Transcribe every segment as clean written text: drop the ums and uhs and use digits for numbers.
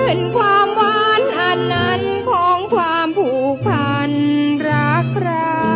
นความหวานอันนั้นของความผูกพันรักใคร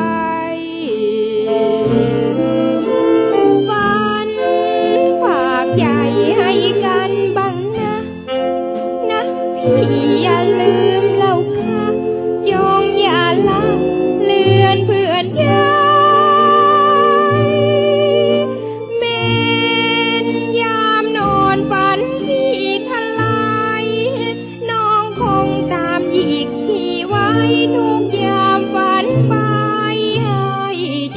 ฝันฝากใจให้กันบ้างนะพี่อย่าลืมเล่าค่ะจงอย่าละเลือนเพื่อนยายแม้นยามนอนฝันพี่ทลายน้องคงตามหยิกพี่ไว้ทุกยามฝันไปให้จ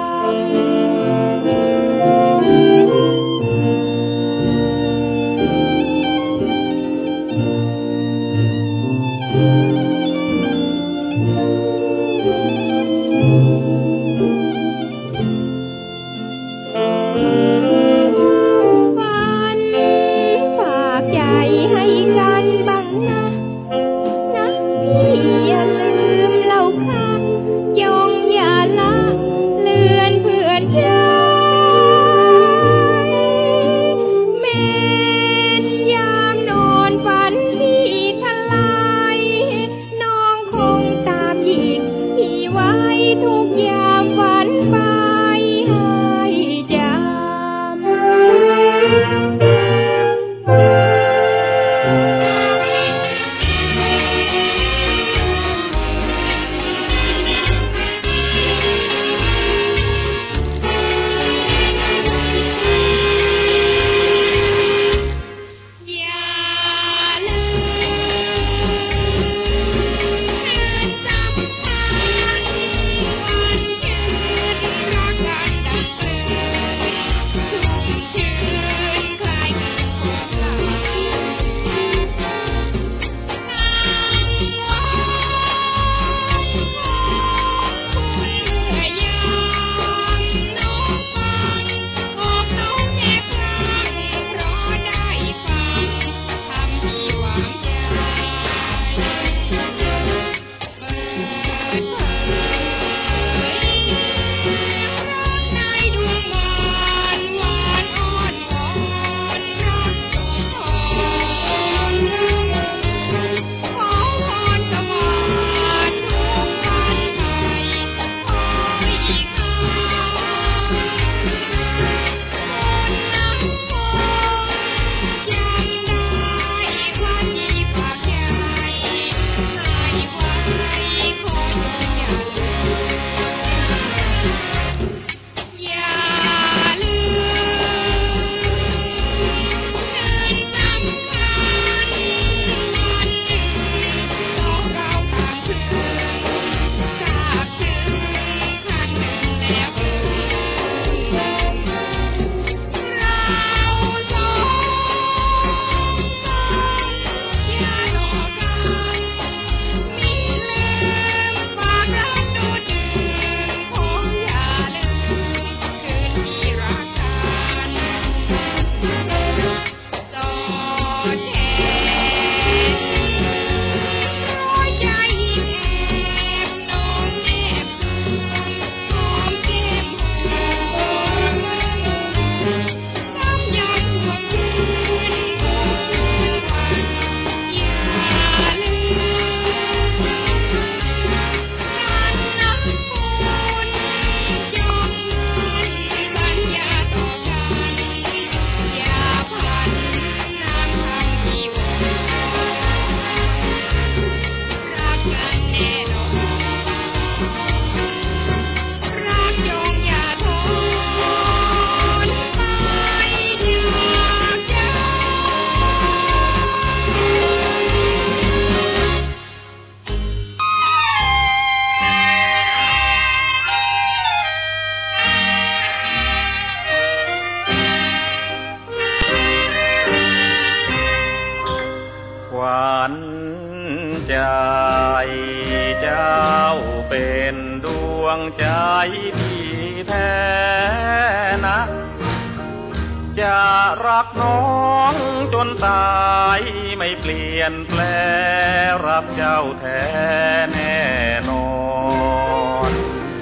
ใจพี่แท้นะจะรักน้องจนตายไม่เปลี่ยนแปลรับเจ้าแท้แน่นอน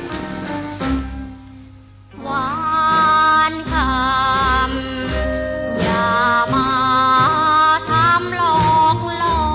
หวานคำอย่ามาทำหลอกหลอ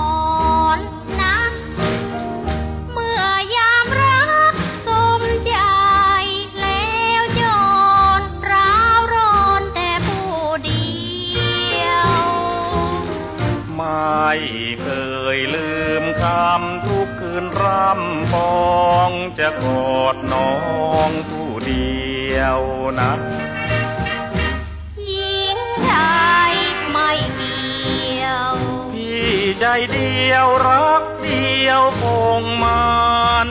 เคยลืมคำทุกคืนร่ำปองจะกอดน้องผู้เดียวนะหญิงชายไม่เกี่ยวพี่ใจเดียวรักเดียวคงมัน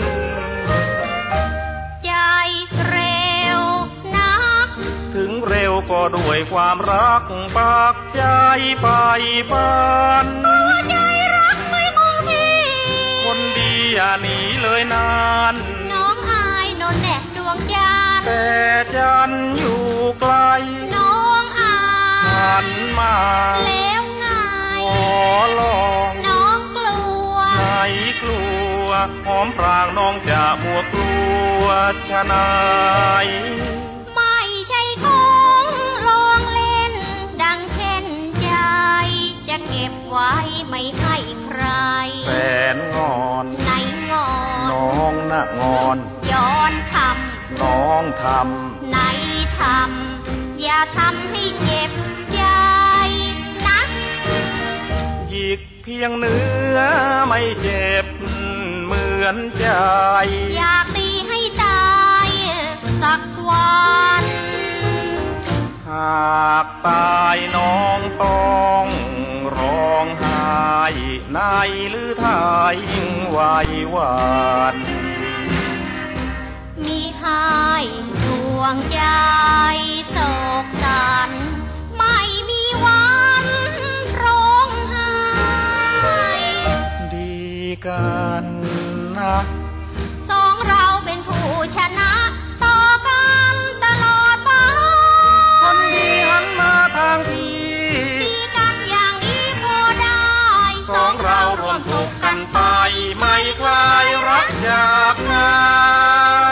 ใจเร็วนักถึงเร็วก็ด้วยความรักปากใจไปบ้านตัวใจรักไม่คงที่คนดีอย่าหนีเลยนานน้องอายโนนแนบดวงจันทร์แต่จันอยู่ไกลน้องอายหันมาแล้วไงขอลองน้องกลัวไม่กลัวหอมพรางน้องจะมัวกลัวชะนายไม่ใช่ของลองเล่นดังเช่นใจจะเก็บไว้ไม่ให้ใครแสนงอนไหนงอนน้องน่ะงอนย้อนทำน้องทำไหนทำอย่าทำให้เจ็บใจนะหยิกเพียงเนื้อไม่เจ็บเหมือนใจอยากตีให้ตายสักวันหากตายน้องต้องร้องไห้ในหรือทายยิ่งไหวหวานมีให้ดวงใจโศกสันไม่มีวันร้องไห้ดีกันนะสองเราเป็นผู้ชนะต่อกันตลอดไปคนดีหันมาทางพี่ดีกันอย่างนี้พอได้สองเรารวมทุกข์กันไปไม่คลายรักจากกัน